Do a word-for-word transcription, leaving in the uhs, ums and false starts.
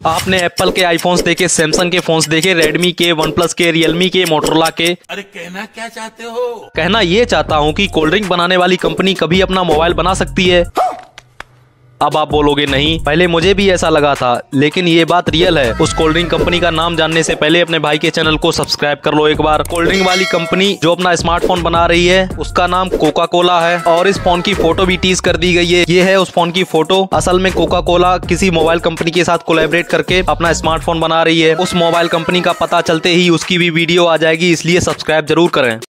आपने एप्पल के आईफोन्स देखे, सैमसंग के फोन्स देखे, रेडमी के, वन प्लस के, रियलमी के, मोटरोला के। अरे कहना क्या चाहते हो? कहना ये चाहता हूँ कि कोल्ड ड्रिंक बनाने वाली कंपनी कभी अपना मोबाइल बना सकती है। अब आप बोलोगे नहीं, पहले मुझे भी ऐसा लगा था, लेकिन ये बात रियल है। उस कोल्ड ड्रिंक कंपनी का नाम जानने से पहले अपने भाई के चैनल को सब्सक्राइब कर लो एक बार। कोल्ड ड्रिंक वाली कंपनी जो अपना स्मार्टफोन बना रही है उसका नाम कोका कोला है और इस फोन की फोटो भी टीज कर दी गई है। ये है उस फोन की फोटो। असल में कोका कोला किसी मोबाइल कंपनी के साथ कोलैबोरेट करके अपना स्मार्टफोन बना रही है। उस मोबाइल कंपनी का पता चलते ही उसकी भी वीडियो आ जाएगी, इसलिए सब्सक्राइब जरूर करें।